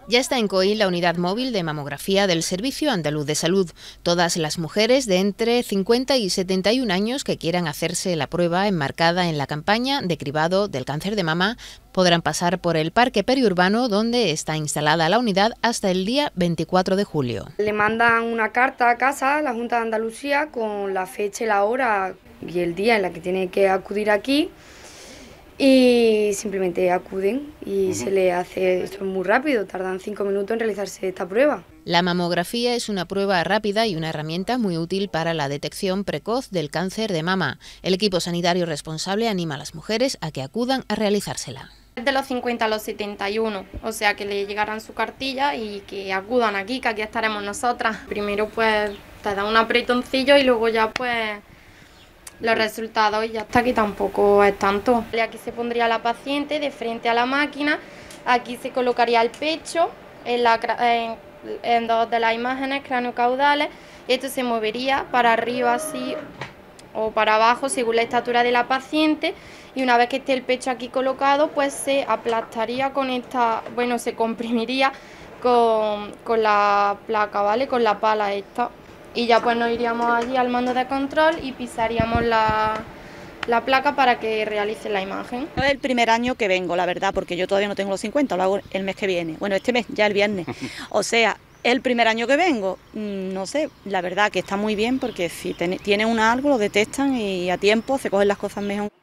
Ya está en COI la unidad móvil de mamografía del Servicio Andaluz de Salud. Todas las mujeres de entre 50 y 71 años que quieran hacerse la prueba enmarcada en la campaña de cribado del cáncer de mama podrán pasar por el parque periurbano donde está instalada la unidad hasta el día 24 de julio. Le mandan una carta a casa a la Junta de Andalucía con la fecha y la hora y el día en la que tiene que acudir aquí. Y simplemente acuden y se le hace, esto es muy rápido, tardan 5 minutos en realizarse esta prueba. La mamografía es una prueba rápida y una herramienta muy útil para la detección precoz del cáncer de mama. El equipo sanitario responsable anima a las mujeres a que acudan a realizársela. De los 50 a los 71, o sea que le llegarán su cartilla y que acudan aquí, que aquí estaremos nosotras. Primero pues te da un apretoncillo y luego ya pues los resultados y ya está, que tampoco es tanto. Aquí se pondría la paciente de frente a la máquina, aquí se colocaría el pecho en dos de las imágenes craneocaudales y esto se movería para arriba así o para abajo según la estatura de la paciente, y una vez que esté el pecho aquí colocado pues se aplastaría con esta, bueno, se comprimiría con la placa, ¿vale? Con la pala esta. Y ya pues nos iríamos allí al mando de control y pisaríamos la placa para que realice la imagen. Es el primer año que vengo, la verdad, porque yo todavía no tengo los 50, lo hago el mes que viene. Bueno, este mes, ya el viernes. O sea, es el primer año que vengo. No sé, la verdad que está muy bien porque si tiene algo, lo detectan y a tiempo se cogen las cosas mejor.